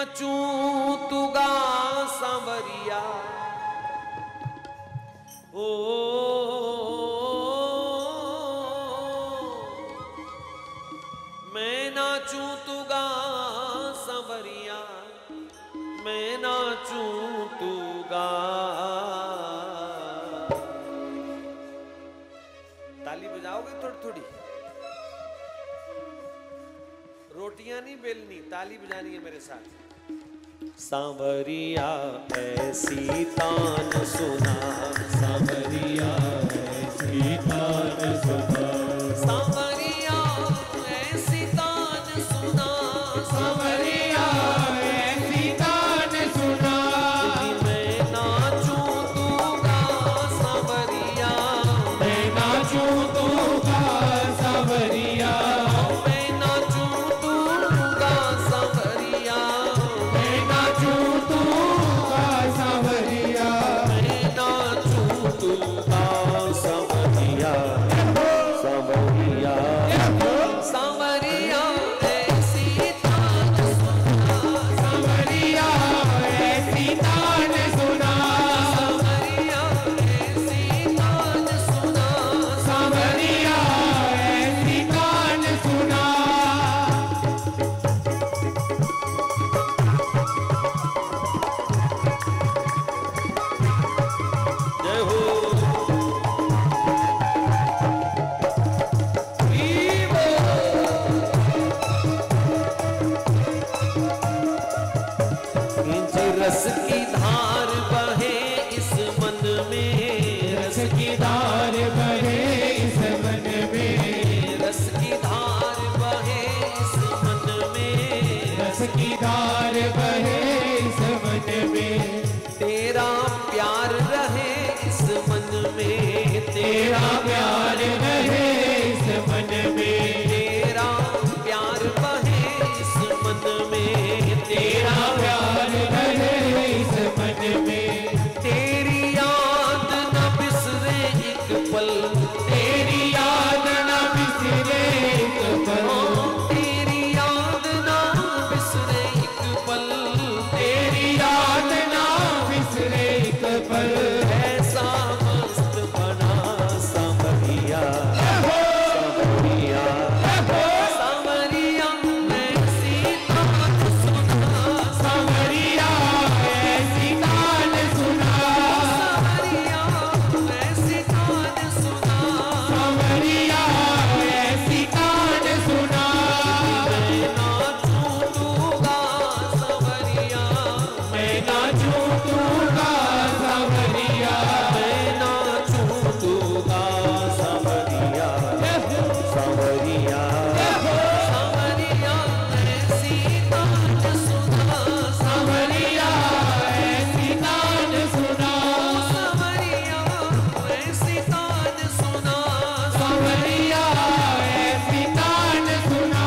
नाचूं तू गा सांवरिया ओ मैं नाचूं तू गा सांवरिया मैं नाचूं तू गा। ताली बजाओगे थोड़ी थोड़ी, रोटियां नहीं बेलनी, ताली बजानी है मेरे साथ। सांवरिया ऐसी तान सुना, सांवरिया ऐसी तान सुना, सांवरिया ऐसी तान सुना, सांवरिया ऐसी तान सुना। मैं नाचूं तू गा सांवरिया मैं नाचूं तू गा सांवरिया मैं नाचूं तू गा सांवरिया मैं नाचूं तू गा सांवरिया मैं नाचूं तू गा सांवरिया सांवरिया सांवरिया ऐसी तान सुना, सांवरिया ऐसी तान सुना, सांवरिया ऐसी तान सुना, सांवरिया ऐसी तान सुना। जय हो रस की धार बहे इस मन में, रस की धार बहे इस मन में, रस की धार बहे इस मन में, रस की धार बहे इस मन में। तेरा प्यार रहे इस मन में, तेरा प्यार रहे इस मन में, तेरा प्यार बहे इस मन में, तेरा प्यार रहे इस मन में। तेरी याद न बिसरे एक पल, तेरी याद न बिसरे एक पल, तेरी याद न बिसरे एक पल, तेरी याद न बिसरे एक पल। ऐसा मस्त बना सांवरिया सांवरिया सांवरिया ऐसी तान सुना, सांवरिया ऐसी तान सुना, सांवरिया ऐसी तान सुना, सांवरिया ऐसी तान सुना। मैं नाचूं तू गा सांवरिया मैं नाचूं तू गा सांवरिया मैं नाचूं तू गा सांवरिया सांवरिया सांवरिया ऐसी तान सुना, सांवरिया ऐसी तान सुना, सांवरिया ऐसी तान सुना, सांवरिया ऐसी तान सुना।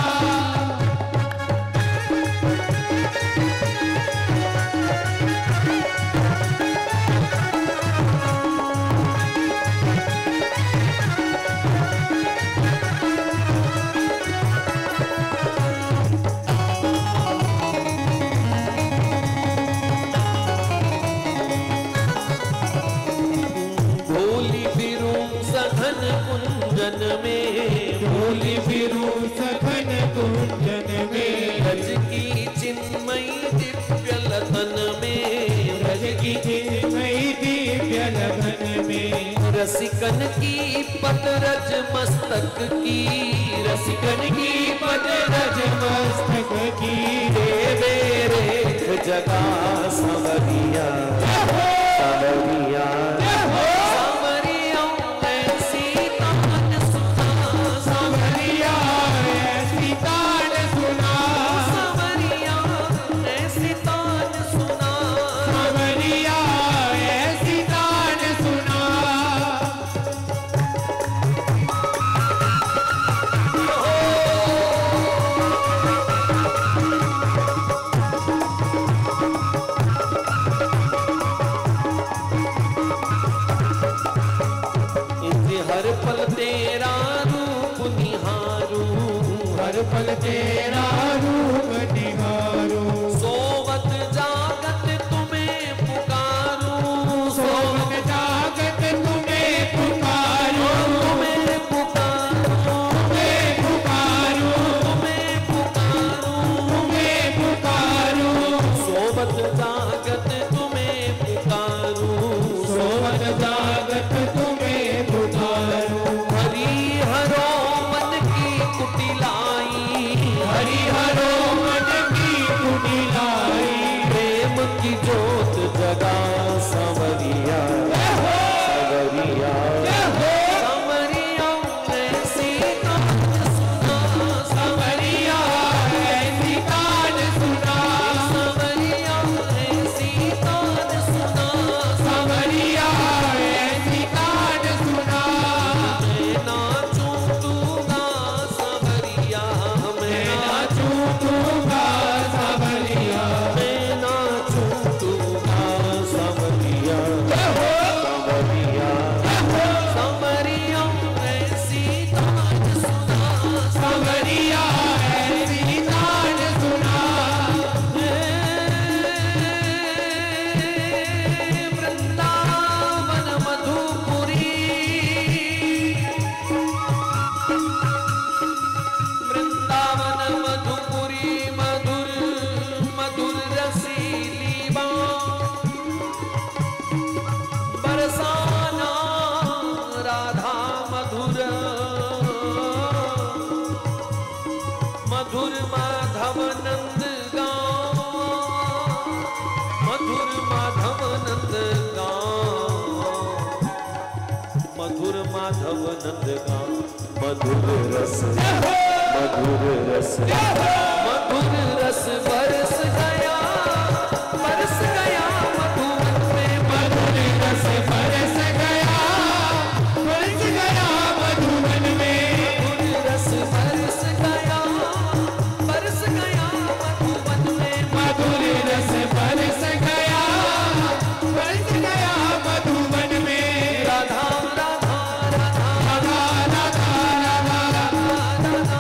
भोली फिरूं सघन कुंजन में, भोली फिरूं सघन कुंजन में, ब्रज की चिन्मयी दिव्य लगन में, ब्रज की चिन्मयी दिव्य लगन में। रसिकन की पतरज मस्तक की, रसिकन की पतरज मस्तक की, देवे रेख जगा सांवरिया सांवरिया सांवरिया ऐसी तान सुना, सांवरिया ऐसी तान सुना, सांवरिया ऐसी तान सुना, सांवरिया ऐसी तान सुना। माधव नंद का मधुर रस मधुर रस मधुर रस बरस गया मधुवन में मधुर रस बरस गया मधुवन में मधुर रस बरस गया मधुवन में मधुर रस बरस गया मधुवन में राधा राधा राधा राधा राधा राधा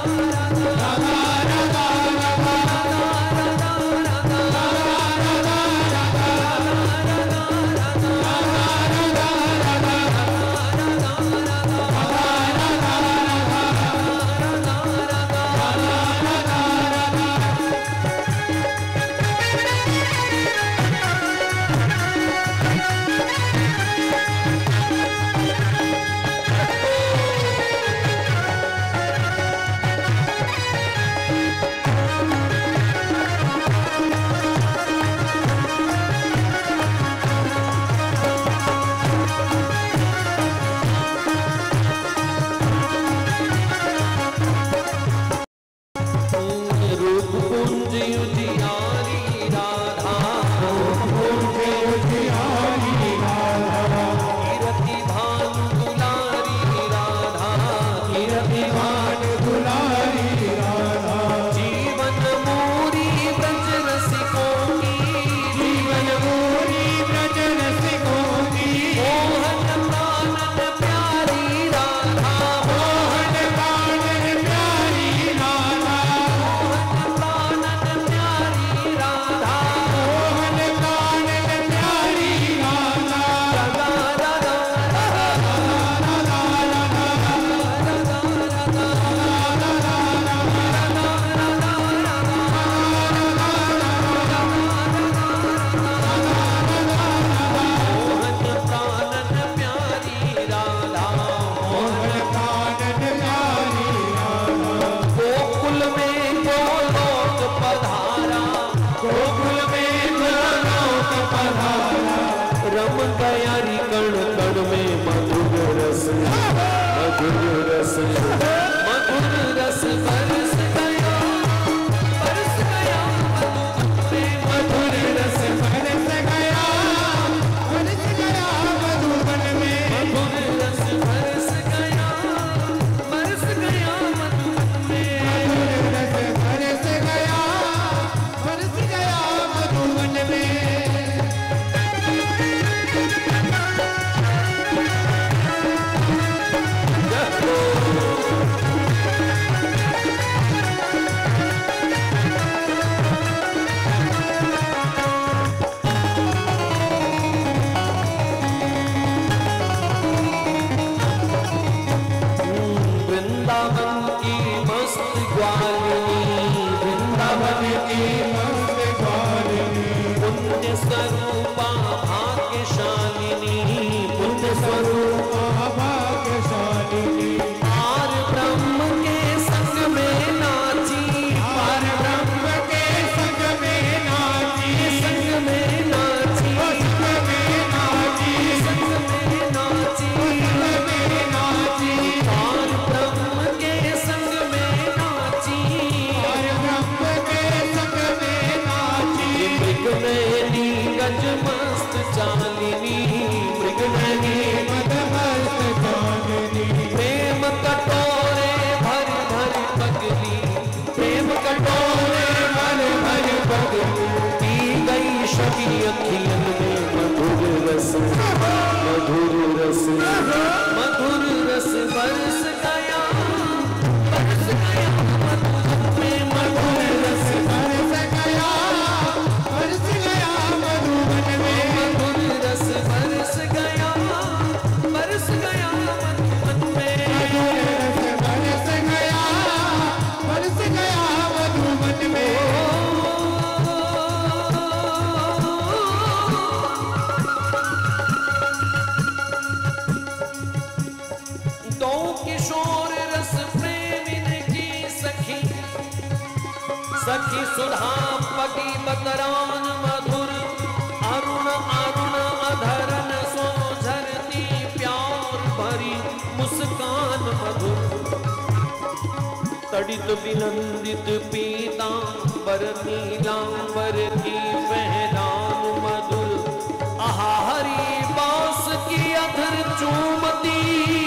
पढ़ित विनंदित पीतांबर नीलांबर की पहनान मधुर आहा हरी बांस की अधर चूमती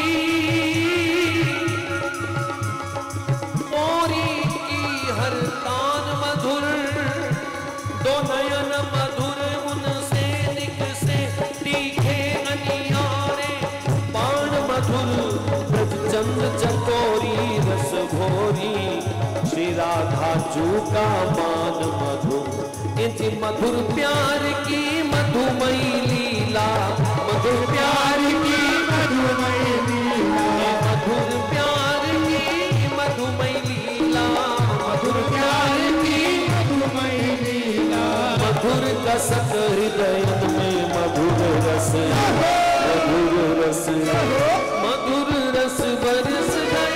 मोरी की हर तान मधुर दो नयन मधुर उनसे दिख से तीखे अनियारे बाण मधुर ब्रजचंद चकोरी रस घोरी श्री राधा जू का मान मधुर इंच मधुर प्यार की मधुमयी लीला मधुर प्यार की मधुमयी लीला मधुर प्यार की मधुमयी लीला मधुर प्यार की मधुमयी लीला मधुर कसक हृदय में मधुर रस मधुर रस बरस गया